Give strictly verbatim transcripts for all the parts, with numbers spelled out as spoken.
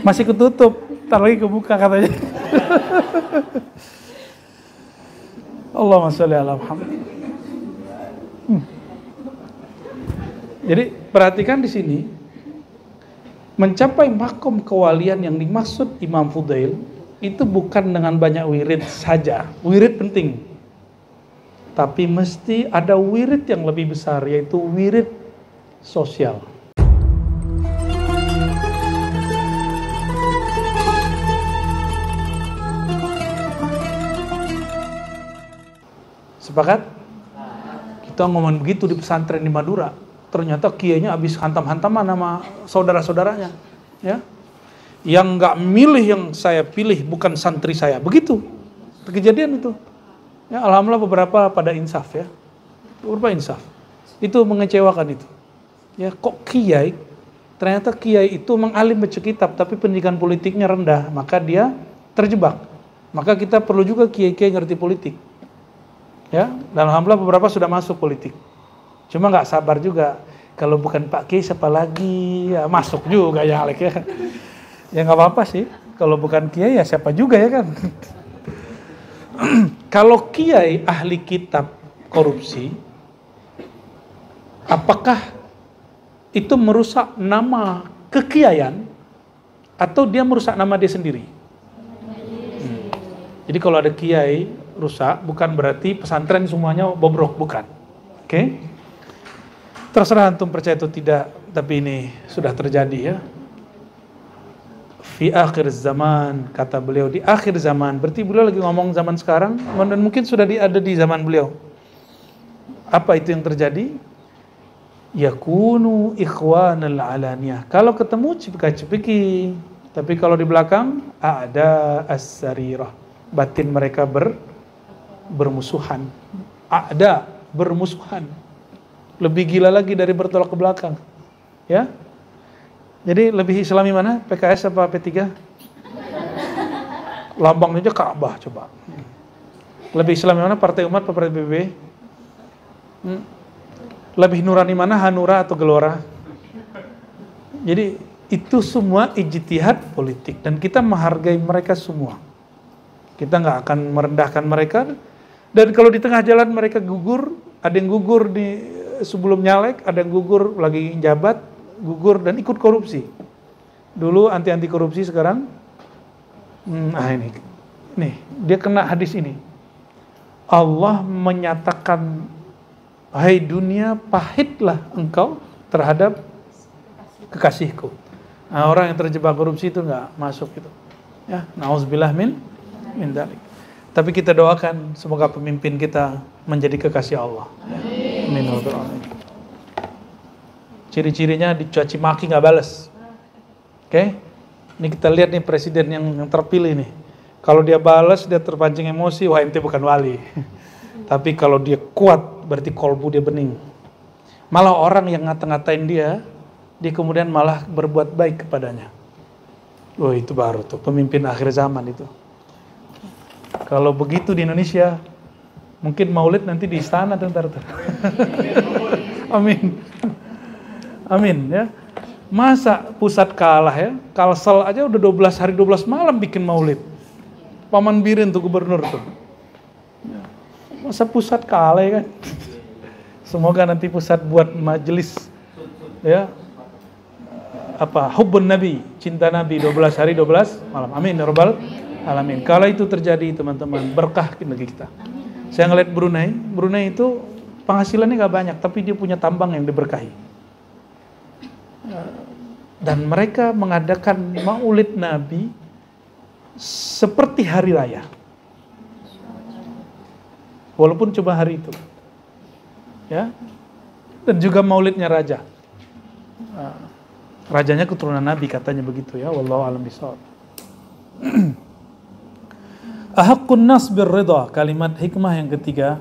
Masih ketutup, ntar lagi kebuka katanya. Allahumma sholli ala Muhammad. Hmm. Jadi perhatikan di sini, mencapai makom kewalian yang dimaksud Imam Fudail itu bukan dengan banyak wirid saja. Wirid penting, tapi mesti ada wirid yang lebih besar, yaitu wirid sosial. Sepakat? Kita ngomong begitu di pesantren di Madura. Ternyata kiainya habis hantam-hantaman sama saudara-saudaranya. Ya, yang nggak milih yang saya pilih bukan santri saya. Begitu kejadian itu. Ya, alhamdulillah beberapa pada insaf ya. Beberapa insaf. Itu mengecewakan itu. Ya, kok kiai? Ternyata kiai itu mengalim baca kitab tapi pendidikan politiknya rendah, maka dia terjebak. Maka kita perlu juga kiai-kiai ngerti politik. Ya, dan alhamdulillah beberapa sudah masuk politik. Cuma nggak sabar juga. Kalau bukan Pak Kiai siapa lagi? Ya, masuk juga ya Alek ya. Ya nggak apa-apa sih. Kalau bukan Kiai ya siapa juga ya kan. Kalau Kiai ahli kitab korupsi, apakah itu merusak nama kekiaian atau dia merusak nama dia sendiri? Hmm. Jadi kalau ada kiai rusak, bukan berarti pesantren semuanya bobrok, bukan. Oke? Okay? Terserah antum percaya atau tidak, tapi ini sudah terjadi ya. Fi akhir zaman, kata beliau, di akhir zaman, berarti beliau lagi ngomong zaman sekarang, dan mungkin sudah di, ada di zaman beliau. Apa itu yang terjadi? Yakunu ikhwanal alaniyah. Kalau ketemu cipika-cipiki, tapi kalau di belakang ada as-sarirah. Batin mereka ber bermusuhan. Ada bermusuhan. Lebih gila lagi dari bertolak ke belakang. Ya. Jadi lebih Islami mana? P K S apa P tiga? Lambangnya aja Ka'bah coba. Lebih Islami mana? Partai Umat atau Partai B B? Hmm. Lebih nurani mana? Hanura atau Gelora? Jadi itu semua ijtihad politik dan kita menghargai mereka semua. Kita nggak akan merendahkan mereka. Dan kalau di tengah jalan mereka gugur, ada yang gugur di sebelum nyalek, ada yang gugur lagi jabat, gugur dan ikut korupsi. Dulu anti-anti korupsi, sekarang hmm, ah ini. Nih, dia kena hadis ini. Allah menyatakan, hai dunia, pahitlah engkau terhadap kekasihku. Nah, orang yang terjebak korupsi itu nggak masuk itu. Ya, nauzubillah min min dzalik. Tapi kita doakan semoga pemimpin kita menjadi kekasih Allah. Amin. Amin. Ciri-cirinya dicaci maki nggak balas. Oke? Okay? Ini kita lihat nih presiden yang, yang terpilih nih. Kalau dia balas, dia terpancing emosi, wah ente bukan wali. Tapi kalau dia kuat, berarti kolbu dia bening. Malah orang yang ngata-ngatain dia, dia kemudian malah berbuat baik kepadanya. Oh itu baru tuh pemimpin akhir zaman itu. Kalau begitu di Indonesia, mungkin maulid nanti di istana tuh ntar tuh. Amin. Amin ya. Masa pusat kalah ya? Kalsel aja udah dua belas hari dua belas malam bikin maulid. Paman Birin tuh gubernur tuh. Masa pusat kalah ya kan? Semoga nanti pusat buat majelis ya. Apa? Hubbun Nabi, cinta Nabi dua belas hari dua belas malam. Amin ya rabbal alamin. Kalau itu terjadi teman-teman, berkah bagi kita. Saya ngeliat Brunei, Brunei itu penghasilannya gak banyak, tapi dia punya tambang yang diberkahi. Dan mereka mengadakan maulid Nabi seperti hari raya. Walaupun cuma hari itu. Ya. Dan juga maulidnya raja. Rajanya keturunan Nabi katanya begitu ya. Wallahu a'lam bishawab. Ahaqqun nas birridha, kalimat hikmah yang ketiga.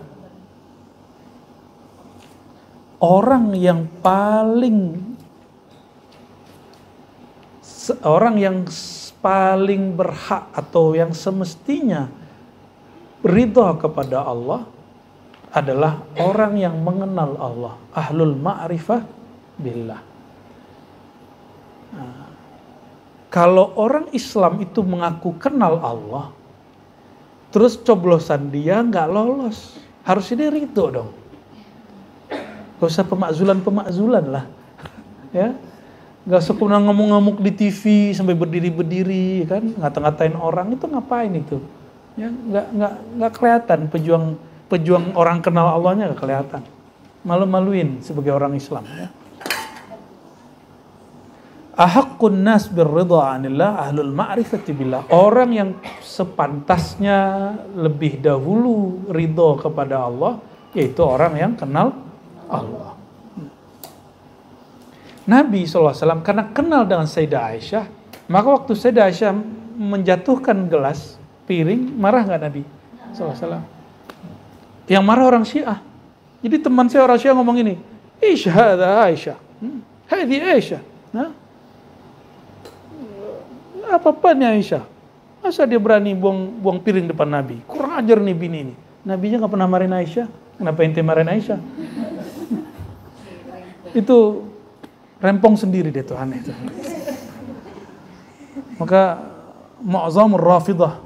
Orang yang paling orang yang paling berhak atau yang semestinya ridha kepada Allah adalah orang yang mengenal Allah, ahlul ma'rifah billah. Nah, Kalau orang Islam itu mengaku kenal Allah, terus coblosan dia nggak lolos, harusnya dia ridho dong. Gak usah pemakzulan-pemakzulan lah, ya. Gak usah pernah ngamuk-ngamuk di T V sampai berdiri-berdiri, kan, ngata-ngatain orang, itu ngapain itu? Ya, nggak nggak nggak kelihatan pejuang pejuang orang kenal Allahnya, nggak kelihatan. Malu-maluin sebagai orang Islam. Ya. Ahaqqun nas birridha 'anillah ahlul ma'rifati billah. Orang yang sepantasnya lebih dahulu ridho kepada Allah, yaitu orang yang kenal Allah. Nabi shallallahu alaihi wasallam karena kenal dengan Sayyidah Aisyah, maka waktu Sayyidah Aisyah menjatuhkan gelas, piring, marah nggak Nabi shallallahu alaihi wasallam? Yang marah orang Syiah. Jadi teman saya orang Syiah ngomong ini, Aisyah, ada Aisyah, hadi Aisyah. Nah, apa-apanya Aisyah? Masa dia berani buang, buang piring depan Nabi? Kurang ajar nih bini ini. Nabinya nggak pernah marahin Aisyah. Kenapa ente marahin Aisyah? Itu rempong sendiri dia tuh, aneh tuh. Maka mu'zamur rafidah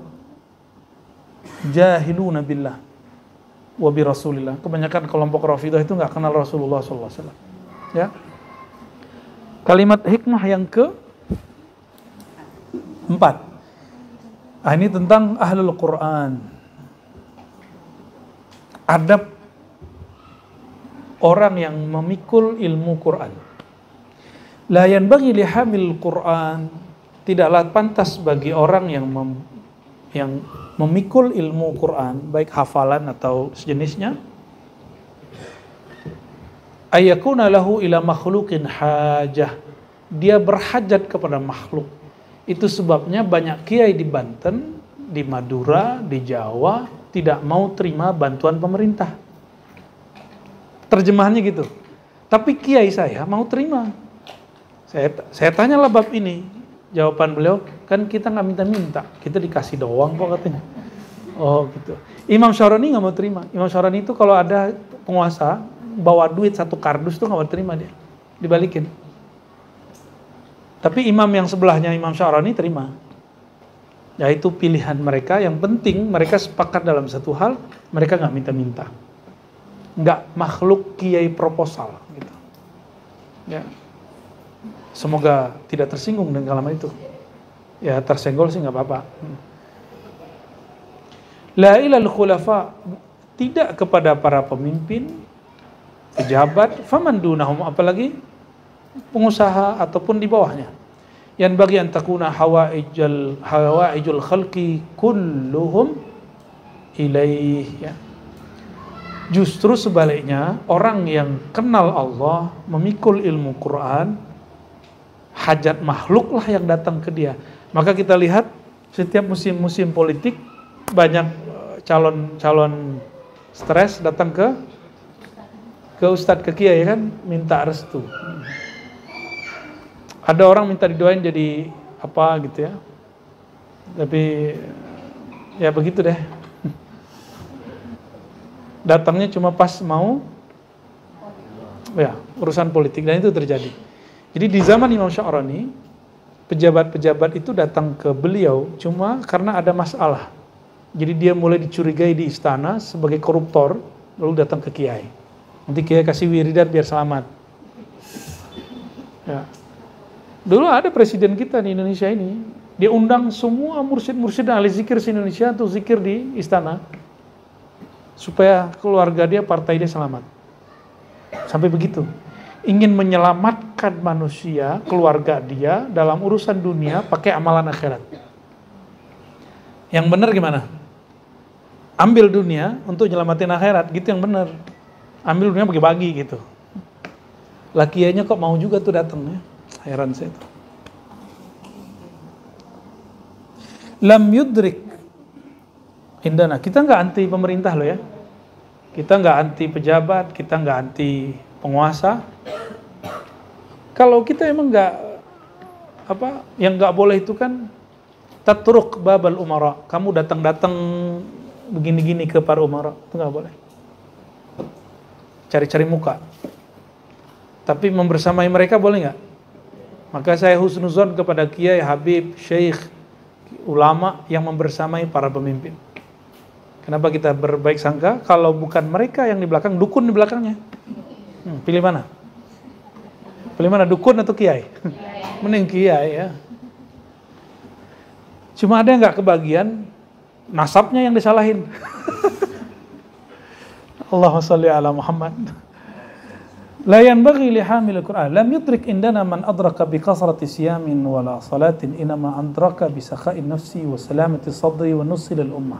jahiluna billah wa bi rasulillah. Kebanyakan kelompok rafidah itu nggak kenal Rasulullah shallallahu alaihi wasallam. Ya. Kalimat hikmah yang ke empat. Ah, ini tentang ahlul Quran. Adab orang yang memikul ilmu Quran. La yanbaghi li hamil Quran, tidaklah pantas bagi orang yang mem, yang memikul ilmu Quran, baik hafalan atau sejenisnya, ayakuna lahu ila makhluqin hajah, dia berhajat kepada makhluk. Itu sebabnya banyak kiai di Banten, di Madura, di Jawa tidak mau terima bantuan pemerintah. Terjemahannya gitu. Tapi kiai saya mau terima. Saya, saya tanyalah bab ini. Jawaban beliau, kan kita nggak minta-minta, kita dikasih doang kok katanya. Oh gitu. Imam Syaroni nggak mau terima. Imam Syaroni itu kalau ada penguasa bawa duit satu kardus tuh nggak mau terima dia, dibalikin. Tapi imam yang sebelahnya Imam Syaroni terima. Yaitu pilihan mereka, yang penting mereka sepakat dalam satu hal, mereka nggak minta-minta. Nggak makhluk kiai proposal gitu. Ya. Semoga tidak tersinggung dengan kalimat itu. Ya tersenggol sih nggak apa-apa. La ilal khulafa, tidak kepada para pemimpin, pejabat, faman dunahum, apalagi pengusaha ataupun di bawahnya. Yang bagi antakuna hawaijul hawaijul khalqi kulluhum ilaih, ya. Justru sebaliknya, orang yang kenal Allah, memikul ilmu Quran, hajat makhluk lah yang datang ke dia. Maka kita lihat setiap musim-musim politik banyak calon-calon stres datang ke ke ustadz, ke kiai, kan, minta restu. Ada orang minta didoain jadi apa gitu ya. Tapi ya begitu deh. Datangnya cuma pas mau ya urusan politik, dan itu terjadi. Jadi di zaman Imam Sya'rani, pejabat-pejabat itu datang ke beliau cuma karena ada masalah. Jadi dia mulai dicurigai di istana sebagai koruptor, lalu datang ke kiai. Nanti kiai kasih wiridan biar selamat. Ya. Dulu ada presiden kita di Indonesia ini, dia undang semua mursyid-mursyid ahli zikir se-Indonesia untuk zikir di istana, supaya keluarga dia, partai dia selamat. Sampai begitu. Ingin menyelamatkan manusia, keluarga dia, dalam urusan dunia, pakai amalan akhirat. Yang benar gimana? Ambil dunia untuk nyelamatin akhirat, gitu yang benar. Ambil dunia bagi-bagi gitu. Lakianya kok mau juga tuh datang ya. Heran saya itu. Lam yudrik indana. Kita nggak anti pemerintah loh ya. Kita nggak anti pejabat, kita nggak anti penguasa. Kalau kita emang nggak apa, yang nggak boleh itu kan tatruk babal umara. Kamu datang-datang begini-gini ke para umara, itu nggak boleh. Cari-cari muka. Tapi membersamai mereka boleh nggak? Maka saya husnuzon kepada kiai, habib, syekh, ulama yang membersamai para pemimpin. Kenapa kita berbaik sangka? Kalau bukan mereka yang di belakang, dukun di belakangnya. Hmm, pilih mana? Pilih mana, dukun atau kiai? Mending kiai ya. Cuma ada yang nggak kebagian, nasabnya yang disalahin. Allahumma shalli ala Muhammad. La yanbaghi li hamil Qur'an lam yudrik indana man adraka bi kasrati siyamin wala salatin inma adraka bi sakha'in nafsi wa salamati sadri wa nusil al ummah.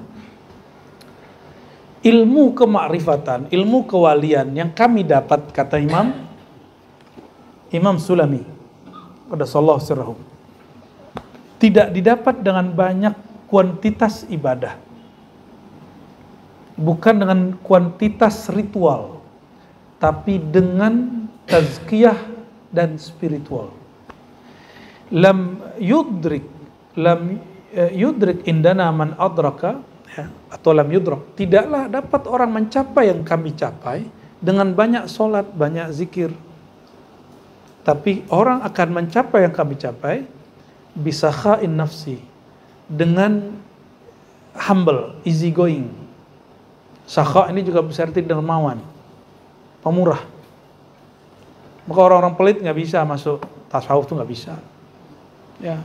Ilmu kemakrifatan, ilmu kewalian yang kami dapat, kata Imam Imam Sulami qaddasallahu sirrahu, tidak didapat dengan banyak kuantitas ibadah, bukan dengan kuantitas ritual, tapi dengan tazkiyah dan spiritual. Lam yudrik lam yudrik indana man adraka, ya, atau lam yudrak, tidaklah dapat orang mencapai yang kami capai dengan banyak solat, banyak zikir. Tapi orang akan mencapai yang kami capai bisa khain nafsi, dengan humble, easy going. Sakha ini juga bisa arti dermawan, pemurah. Maka orang-orang pelit nggak bisa masuk tasawuf, tuh nggak bisa. Ya.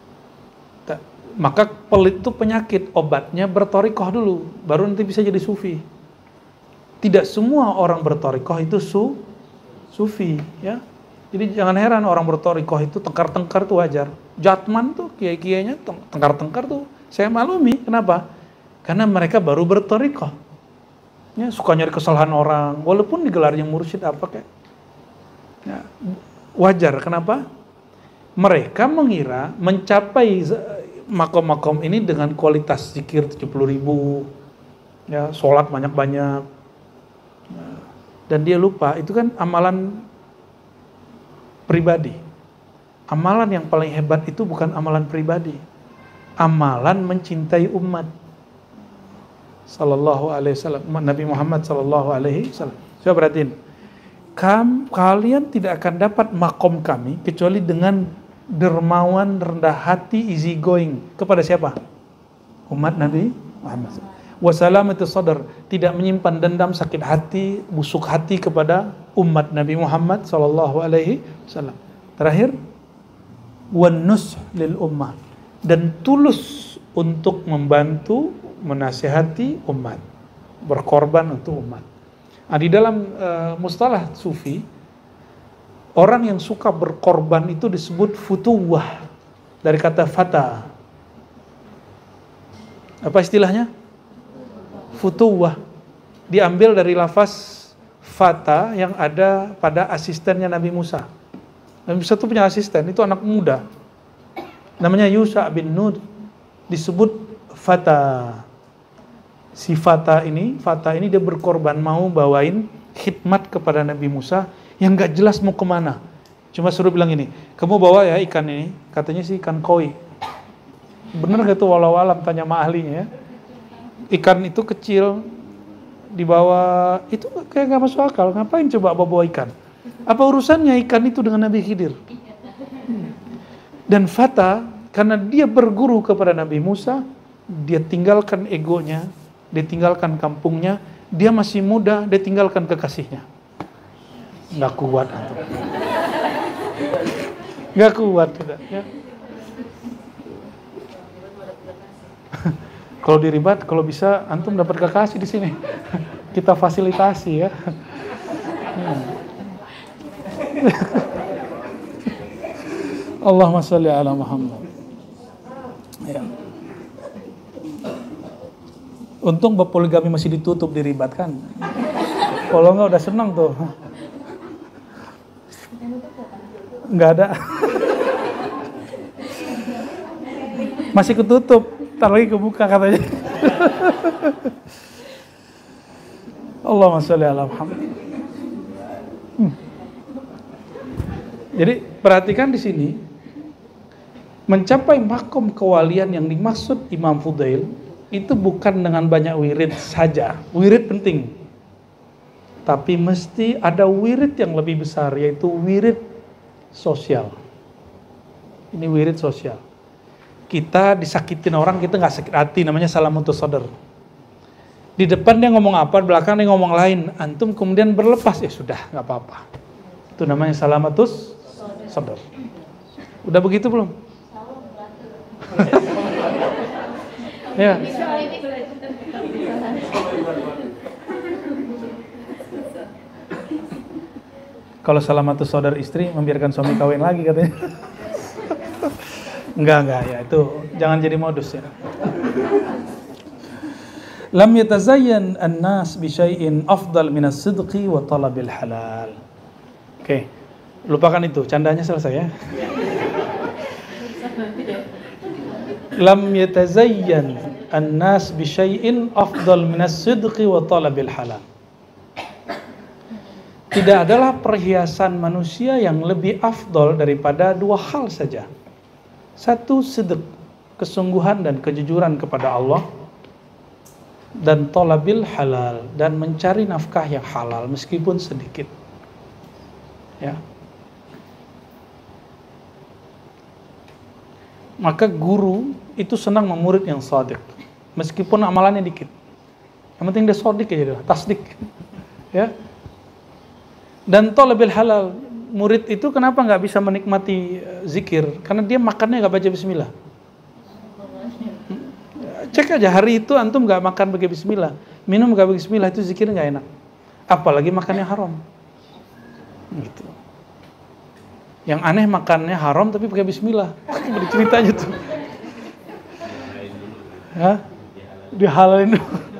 Maka pelit itu penyakit, obatnya bertorikoh dulu, baru nanti bisa jadi sufi. Tidak semua orang bertorikoh itu su, sufi, ya. Jadi jangan heran orang bertorikoh itu tengkar-tengkar tuh wajar. Jatman tuh kiai-kiainya tengkar-tengkar tuh saya maklumi. Kenapa? Karena mereka baru bertorikoh. Ya, suka nyari kesalahan orang, walaupun digelarnya mursyid apa kayak. Ya, wajar. Kenapa? Mereka mengira mencapai makom-makom ini dengan kualitas zikir tujuh puluh ribu, ya, sholat banyak-banyak. Dan dia lupa, itu kan amalan pribadi. Amalan yang paling hebat itu bukan amalan pribadi. Amalan mencintai umat. Sallallahu alaihi wasallam, Nabi Muhammad sallallahu alaihi wasallam. Coba perhatiin. Kam, kalian tidak akan dapat makom kami kecuali dengan dermawan, rendah hati, easy going. Kepada siapa? Umat Nabi Muhammad. Wasalamatu sadar, tidak menyimpan dendam, sakit hati, busuk hati kepada umat Nabi Muhammad sallallahu alaihi wasallam. Terakhir, wan nush lil ummah, dan tulus untuk membantu, menasihati umat, berkorban untuk umat. Nah, di dalam uh, mustalah sufi, orang yang suka berkorban itu disebut futuwah, dari kata fata. Apa istilahnya? Futuwah. Diambil dari lafaz fata yang ada pada asistennya Nabi Musa. Nabi Musa itu punya asisten, itu anak muda. Namanya Yusha bin Nun, disebut fata. Si fata ini, fata ini dia berkorban, mau bawain khidmat kepada Nabi Musa yang gak jelas mau kemana. Cuma suruh bilang ini, kamu bawa ya ikan ini, katanya sih ikan koi. Bener gak itu walau alam, tanya sama ahlinya ya. Ikan itu kecil, dibawa, itu kayak gak masuk akal, ngapain coba bawa ikan? Apa urusannya ikan itu dengan Nabi Khidir? Dan fata, karena dia berguru kepada Nabi Musa, dia tinggalkan egonya, dia tinggalkan kampungnya, dia masih muda, dia tinggalkan kekasihnya. Nggak kuat antum. Nggak kuat kita. Ya. Kalau diribat, kalau bisa antum dapat kekasih di sini. Kita fasilitasi ya. Hmm. Allahumma shalli ala Muhammad. Ya. Untung bab poligami masih ditutup di ribat kan. Kalau enggak udah senang tuh. Enggak ada. Masih ketutup, ntar lagi kebuka katanya. Allahumma sholli ala Muhammad. Hmm. Jadi perhatikan di sini, mencapai makom kewalian yang dimaksud Imam Fudail itu bukan dengan banyak wirid saja. Wirid penting, tapi mesti ada wirid yang lebih besar, yaitu wirid sosial. Ini wirid sosial. Kita disakitin orang, kita nggak sakit hati, namanya salamatus sadar. Di depan dia ngomong apa, di belakang dia ngomong lain. Antum kemudian berlepas, ya sudah, nggak apa-apa. Itu namanya salamatus sadar. Udah begitu belum? Ya. Kalau salamatus sadar istri, membiarkan suami kawin lagi katanya. Enggak, enggak ya, itu jangan jadi modus ya. Lam yatazayyan an-nas bi syai'in afdal min as-sidqi wa talabil halal. Oke. Lupakan itu, candanya selesai ya. Lam yatazayyan an-nas bi syai'in afdal min as-sidqi wa talabil halal. Tidak adalah perhiasan manusia yang lebih afdol daripada dua hal saja. Satu, sidq, kesungguhan dan kejujuran kepada Allah, dan talabil halal, dan mencari nafkah yang halal meskipun sedikit. Ya. Maka guru itu senang memurid yang shadiq, meskipun amalannya dikit. Yang penting dia shadiq aja, tasdik. Ya. Dan talabil halal, murid itu kenapa nggak bisa menikmati zikir? Karena dia makannya nggak baca bismillah. Cek aja hari itu antum nggak makan pakai bismillah, minum nggak pakai bismillah, itu zikir nggak enak. Apalagi makannya haram. Gitu. Yang aneh makannya haram tapi pakai bismillah. Bercerita aja tuh. Ya, dihalalin.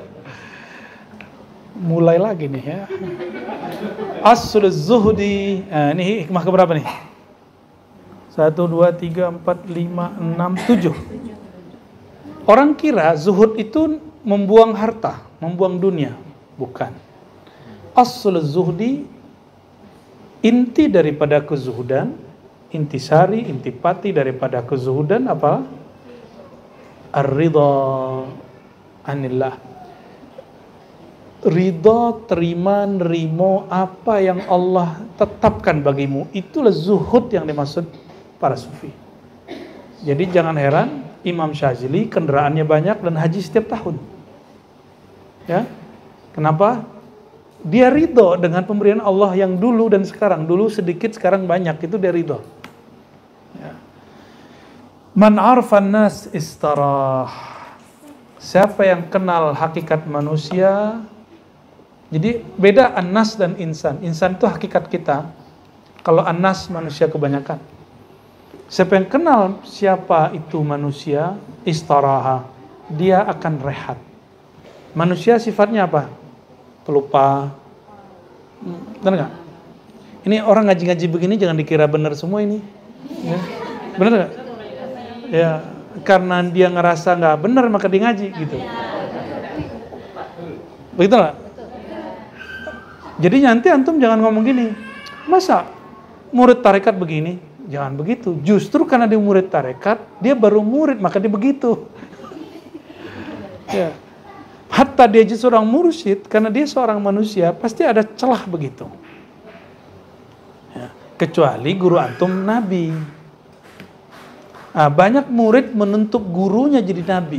Mulai lagi nih ya. Aslul zuhdi. Nah, ini hikmah keberapa nih? Satu, dua, tiga, empat, lima, enam, tujuh. Orang kira zuhud itu membuang harta, membuang dunia. Bukan. Aslul zuhdi, inti daripada kezuhudan, intisari, intipati daripada kezuhudan apa? Ar-ridha anillah. Ridha, terima, nerimo apa yang Allah tetapkan bagimu. Itulah zuhud yang dimaksud para sufi. Jadi jangan heran Imam Syazili kendaraannya banyak dan haji setiap tahun. Ya, kenapa? Dia ridho dengan pemberian Allah yang dulu dan sekarang. Dulu sedikit, sekarang banyak. Itu dia ridho. Ya. Man arfan nas istarah. Siapa yang kenal hakikat manusia. Jadi beda an-nas dan insan. Insan itu hakikat kita. Kalau an-nas manusia kebanyakan. Siapa yang kenal siapa itu manusia, istaraha, dia akan rehat. Manusia sifatnya apa? Pelupa. Benar nggak? Ini orang ngaji-ngaji begini jangan dikira benar semua ini. Ya. Benar nggak? Ya, karena dia ngerasa nggak benar maka dia ngaji gitu. Begitu nggak? Jadi nanti antum jangan ngomong gini, masa murid tarekat begini? Jangan begitu. Justru karena dia murid tarekat, dia baru murid maka dia begitu. Ya. Hatta dia jadi seorang mursyid, karena dia seorang manusia, pasti ada celah begitu. Ya. Kecuali guru antum nabi. Nah, banyak murid menuntut gurunya jadi nabi.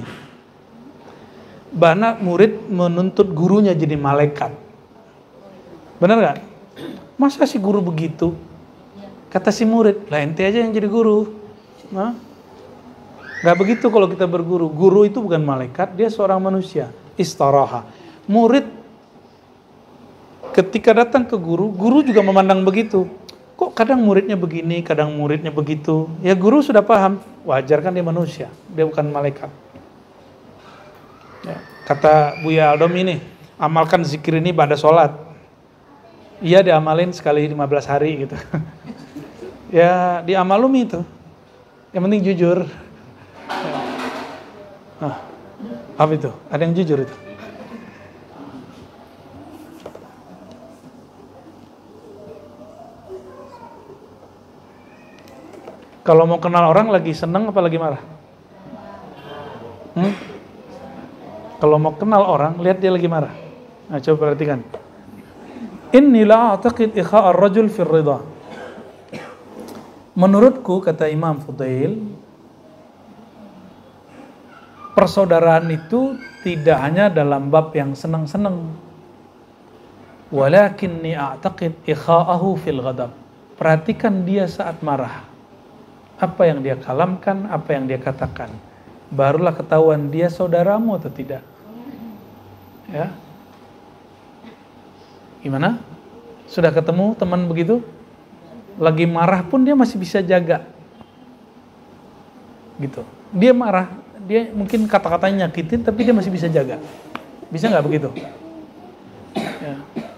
Banyak murid menuntut gurunya jadi malaikat. Benar nggak? Masa si guru begitu? Kata si murid, lah ente aja yang jadi guru. Nah, nggak begitu kalau kita berguru. Guru itu bukan malaikat, dia seorang manusia. Istaraha. Murid ketika datang ke guru, guru juga memandang begitu. Kok kadang muridnya begini, kadang muridnya begitu. Ya guru sudah paham, wajar kan dia manusia, dia bukan malaikat. Ya, kata Buya Aldom ini, amalkan zikir ini pada sholat. Iya diamalin sekali lima belas hari gitu. Ya diamalumi itu. Yang penting jujur. Ya. Ah, apa itu? Ada yang jujur itu? Kalau mau kenal orang lagi seneng apa lagi marah? Hmm? Kalau mau kenal orang, lihat dia lagi marah. Nah, coba perhatikan. Inni la a'taqid ikha' ar-rajul fi ridha. Menurutku, kata Imam Fudail, persaudaraan itu tidak hanya dalam bab yang senang-senang. Walakinni a'taqid ikha'ahu fil ghadab. Perhatikan dia saat marah. Apa yang dia kalamkan, apa yang dia katakan. Barulah ketahuan dia saudaramu atau tidak. Ya. Gimana? Sudah ketemu teman begitu? Lagi marah pun dia masih bisa jaga. Gitu. Dia marah, dia mungkin kata-katanya nyakitin, tapi dia masih bisa jaga. Bisa nggak begitu? Ya.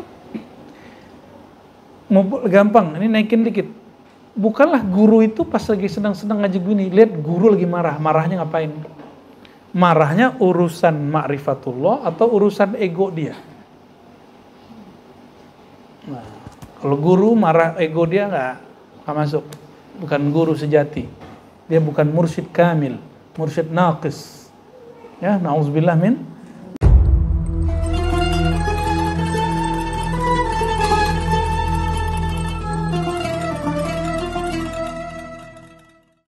Mau gampang, ini naikin dikit. Bukanlah guru itu pas lagi sedang-sedang ngaji gini, lihat guru lagi marah, marahnya ngapain? Marahnya urusan ma'rifatullah atau urusan ego dia? Nah, kalau guru marah ego dia nggak nggak masuk, bukan guru sejati. Dia bukan mursyid kamil, mursyid naqis. Ya, na'udzubillah min